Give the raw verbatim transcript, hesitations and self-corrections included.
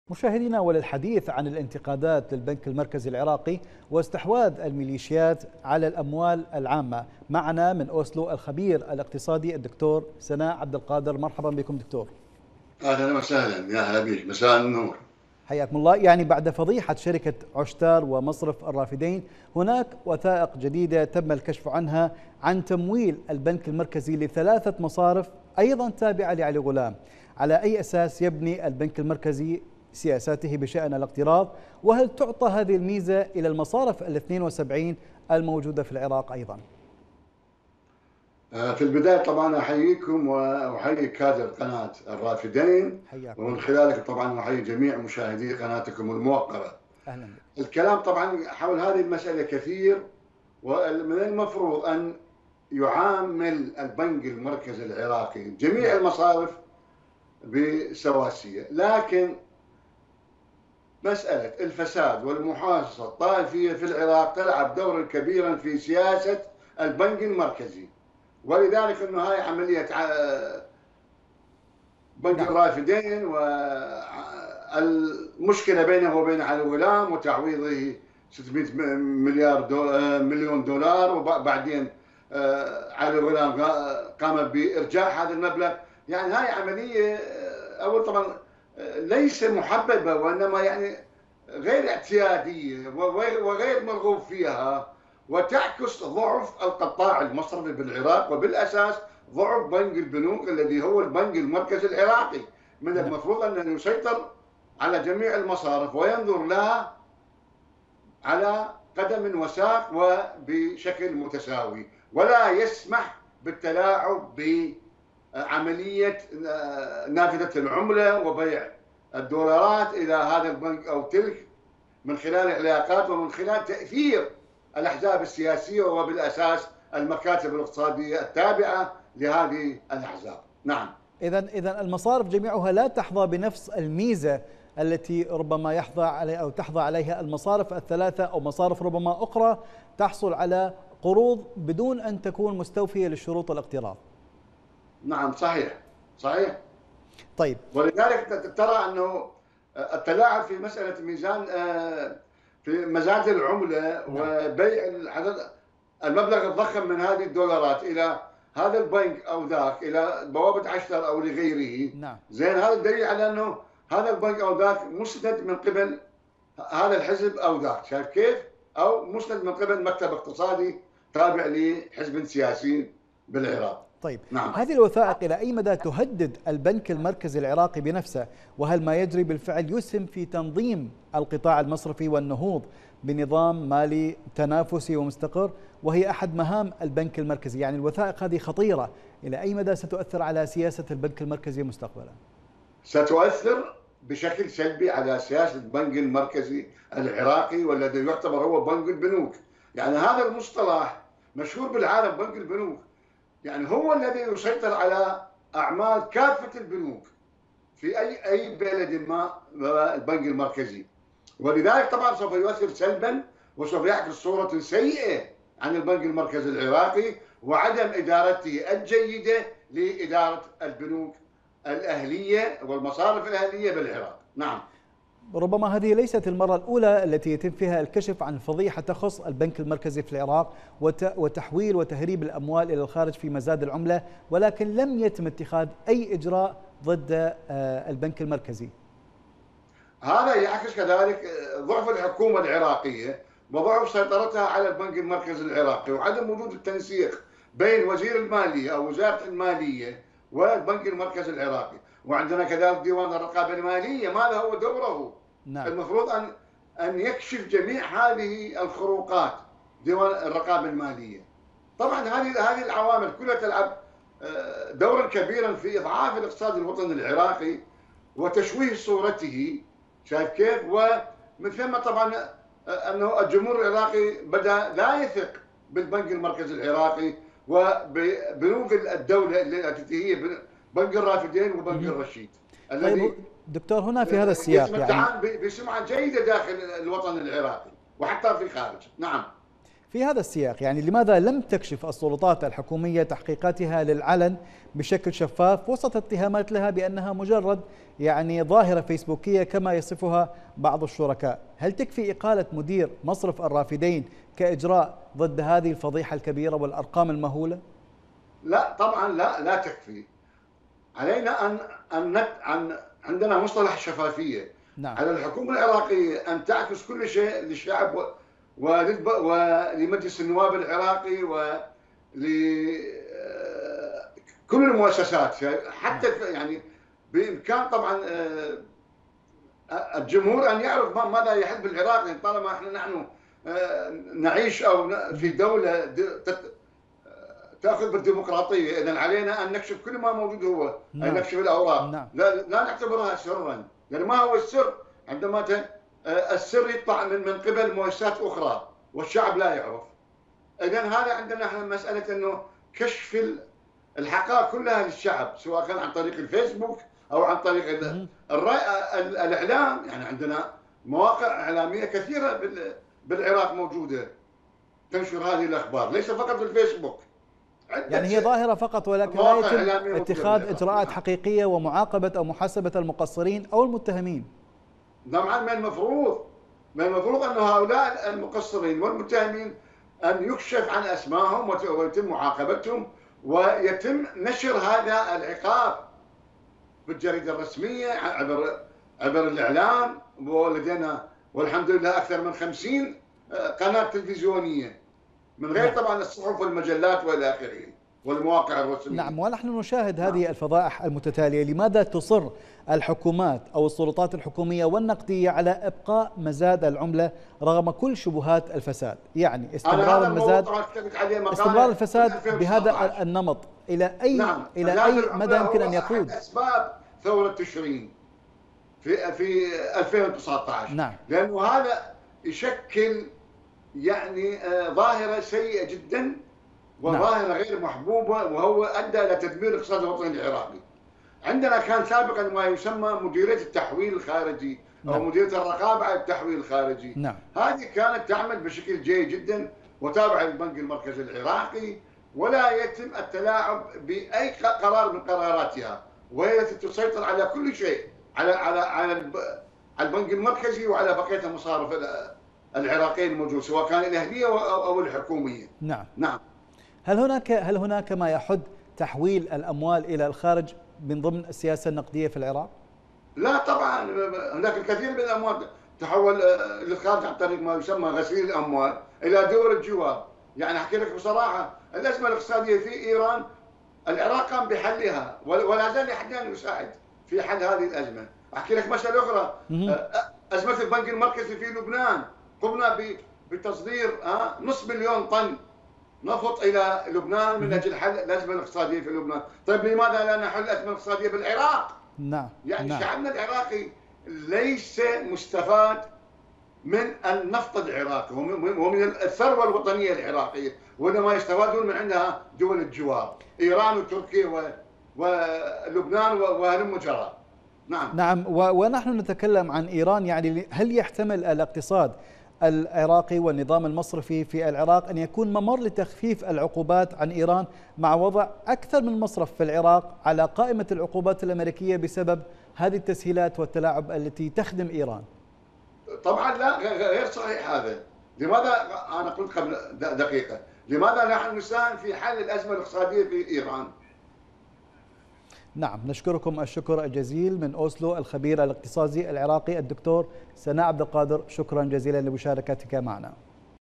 مشاهدينا، وللحديث عن الانتقادات للبنك المركزي العراقي واستحواذ الميليشيات على الأموال العامة، معنا من أوسلو الخبير الاقتصادي الدكتور سناء عبد القادر. مرحبا بكم دكتور. اهلا وسهلا، يا هلا بك، مساء النور. حياكم الله. يعني بعد فضيحة شركة عشتار ومصرف الرافدين، هناك وثائق جديدة تم الكشف عنها عن تمويل البنك المركزي لثلاثة مصارف أيضا تابعة لعلي غلام. على أي أساس يبني البنك المركزي سياساته بشأن الاقتراض؟ وهل تعطى هذه الميزة إلى المصارف الاثنين وسبعين الموجودة في العراق أيضا؟ في البداية طبعا أحييكم وأحيي كادر قناة الرافدين، ومن خلالك طبعا أحيي جميع مشاهدي قناتكم الموقرة. أهلا بك. الكلام طبعا حول هذه المسألة كثير، ومن المفروض أن يعامل البنك المركزي العراقي جميع المصارف بسواسية، لكن مسألة الفساد والمحاصصة الطائفية في العراق تلعب دورا كبيرا في سياسة البنك المركزي، ولذلك انه هاي عمليه بنك الرافدين والمشكله بينه وبين علي غلام وتعويضه ستمئة مليار دولار مليون دولار، وبعدين علي غلام قام بارجاع هذا المبلغ. يعني هاي عمليه اول طبعا ليس محببه، وانما يعني غير اعتياديه وغير مرغوب فيها، وتعكس ضعف القطاع المصرفي بالعراق، وبالاساس ضعف بنك البنوك الذي هو البنك المركزي العراقي. من المفروض ان يسيطر على جميع المصارف وينظر لها على قدم وساق وبشكل متساوي، ولا يسمح بالتلاعب بعمليه نافذه العمله وبيع الدولارات الى هذا البنك او تلك من خلال العلاقات ومن خلال تاثير الأحزاب السياسية، وبالأساس المكاتب الاقتصادية التابعة لهذه الأحزاب. نعم. إذا إذا المصارف جميعها لا تحظى بنفس الميزة التي ربما يحظى عليها أو تحظى عليها المصارف الثلاثة، أو مصارف ربما أخرى تحصل على قروض بدون أن تكون مستوفية للشروط الاقتراض. نعم صحيح صحيح. طيب، ولذلك ترى أنه التلاعب في مسألة ميزان في مزاد العملة وبيع المبلغ الضخم من هذه الدولارات إلى هذا البنك أو ذاك، إلى بوابة عشتر أو لغيره. نعم. زين، هذا دليل على أنه هذا البنك أو ذاك مسند من قبل هذا الحزب أو ذاك، شايف كيف؟ أو مسند من قبل مكتب اقتصادي تابع لحزب سياسي بالعراق. طيب، نعم. هذه الوثائق إلى أي مدى تهدد البنك المركزي العراقي بنفسه؟ وهل ما يجري بالفعل يسهم في تنظيم القطاع المصرفي والنهوض بنظام مالي تنافسي ومستقر، وهي أحد مهام البنك المركزي؟ يعني الوثائق هذه خطيرة، إلى أي مدى ستؤثر على سياسة البنك المركزي مستقبلا؟ ستؤثر بشكل سلبي على سياسة البنك المركزي العراقي، والذي يعتبر هو بنك البنوك. يعني هذا المصطلح مشهور بالعالم، بنك البنوك، يعني هو الذي يسيطر على أعمال كافة البنوك في أي أي بلد ما، البنك المركزي. ولذلك طبعا سوف يؤثر سلبا وسوف يعكس صورة سيئة عن البنك المركزي العراقي وعدم إدارته الجيدة لإدارة البنوك الأهلية والمصارف الأهلية بالعراق. نعم. ربما هذه ليست المرة الأولى التي يتم فيها الكشف عن فضيحة تخص البنك المركزي في العراق وتحويل وتهريب الأموال إلى الخارج في مزاد العملة، ولكن لم يتم اتخاذ أي إجراء ضد البنك المركزي. هذا يعكس كذلك ضعف الحكومة العراقية وضعف سيطرتها على البنك المركزي العراقي، وعدم وجود التنسيق بين وزير المالية أو وزارة المالية والبنك المركزي العراقي. وعندنا كذلك ديوان الرقابة المالية، ماذا هو دوره؟ نعم. المفروض أن أن يكشف جميع هذه الخروقات ديوان الرقابة المالية. طبعا هذه هذه العوامل كلها تلعب دورا كبيرا في إضعاف الاقتصاد الوطني العراقي وتشويه صورته، شايف كيف؟ ومن ثم طبعا أنه الجمهور العراقي بدأ لا يثق بالبنك المركزي العراقي وبنوك الدولة التي هي بنك الرافدين وبنك الرشيد. طيب دكتور، هنا في هذا السياق يعني بسمعة جيدة داخل الوطن العراقي وحتى في الخارج. نعم. في هذا السياق يعني لماذا لم تكشف السلطات الحكومية تحقيقاتها للعلن بشكل شفاف وسط اتهامات لها بأنها مجرد يعني ظاهرة فيسبوكية كما يصفها بعض الشركاء؟ هل تكفي إقالة مدير مصرف الرافدين كإجراء ضد هذه الفضيحة الكبيرة والأرقام المهولة؟ لا طبعا، لا لا تكفي. علينا أن أن أن عندنا مصطلح الشفافية. نعم. على الحكومة العراقية أن تعكس كل شيء للشعب ولمجلس النواب العراقي ولكل المؤسسات، حتى يعني بإمكان طبعا الجمهور أن يعرف ماذا يحب العراق، يعني طالما احنا نحن نعيش أو في دولة تأخذ بالديمقراطية، إذن علينا أن نكشف كل ما موجود هو، نعم. أن نكشف الأوراق. نعم. لا لا نعتبرها سرا، يعني ما هو السر عندما السر يطلع من من قبل مؤسسات أخرى والشعب لا يعرف. إذن هذا عندنا احنا مسألة إنه كشف الحقائق كلها للشعب، سواء كان عن طريق الفيسبوك أو عن طريق الإعلام. يعني عندنا مواقع إعلامية كثيرة بالعراق موجودة تنشر هذه الأخبار، ليس فقط في الفيسبوك. يعني هي ظاهرة فقط ولكن لا يتم اتخاذ إجراءات حقيقية ومعاقبة أو محاسبة المقصرين أو المتهمين. طبعا من المفروض من المفروض أن هؤلاء المقصرين والمتهمين أن يكشف عن أسمائهم ويتم معاقبتهم ويتم نشر هذا العقاب بالجريدة الرسمية عبر عبر الإعلام. ولدينا والحمد لله أكثر من خمسين قناة تلفزيونية، من غير طبعا الصحف والمجلات والى اخره والمواقع الرسميه. نعم، ونحن نشاهد هذه نعم. الفضائح المتتاليه. لماذا تصر الحكومات او السلطات الحكوميه والنقديه على ابقاء مزاد العمله رغم كل شبهات الفساد؟ يعني استمرار المزاد استمرار الفساد بهذا النمط الى اي نعم. الى اي مدى يمكن ان يقود؟ اسباب ثوره تشرين في في ألفين وتسعة عشر. نعم. لانه هذا يشكل يعني ظاهرة سيئة جدا وظاهرة نعم. غير محبوبة، وهو أدى إلى تدمير الاقتصاد الوطني العراقي. عندنا كان سابقا ما يسمى مديرية التحويل الخارجي أو نعم. مديرية الرقابة على التحويل الخارجي. نعم. هذه كانت تعمل بشكل جيد جدا وتابعة للبنك المركزي العراقي، ولا يتم التلاعب بأي قرار من قراراتها، وهي التي تسيطر على كل شيء، على على على البنك المركزي وعلى بقية المصارف العراقية الموجودة، سواء كان الأهلية أو الحكومية. نعم. نعم. هل هناك هل هناك ما يحد تحويل الأموال إلى الخارج من ضمن السياسة النقدية في العراق؟ لا طبعا، هناك الكثير من الأموال تحول للخارج عن طريق ما يسمى غسيل الأموال إلى دول الجوار. يعني أحكي لك بصراحة، الأزمة الاقتصادية في إيران العراق قام بحلها ولا زال أحيانا يساعد في حل هذه الأزمة. أحكي لك مسألة أخرى، أزمة البنك المركزي في لبنان، قمنا بتصدير نصف مليون طن نفط الى لبنان من اجل حل الازمه الاقتصاديه في لبنان. طيب لماذا لا نحل الازمه الاقتصاديه بالعراق؟ نعم. يعني نعم. شعبنا العراقي ليس مستفاد من النفط العراقي ومن الثروه الوطنيه العراقيه، وانما يستفادون من عندها دول الجوار، ايران وتركيا ولبنان وهلم جرى. نعم. نعم، ونحن نتكلم عن إيران. يعني هل يحتمل الاقتصاد العراقي والنظام المصرفي في العراق أن يكون ممر لتخفيف العقوبات عن إيران مع وضع أكثر من مصرف في العراق على قائمة العقوبات الأمريكية بسبب هذه التسهيلات والتلاعب التي تخدم إيران؟ طبعا لا، غير صحيح هذا. لماذا أنا قلت قبل دقيقة، لماذا نحن نساهم في حل الأزمة الاقتصادية في إيران؟ نعم، نشكركم الشكر الجزيل من أوسلو الخبير الاقتصادي العراقي الدكتور سناء عبد القادر، شكرا جزيلا لمشاركتك معنا.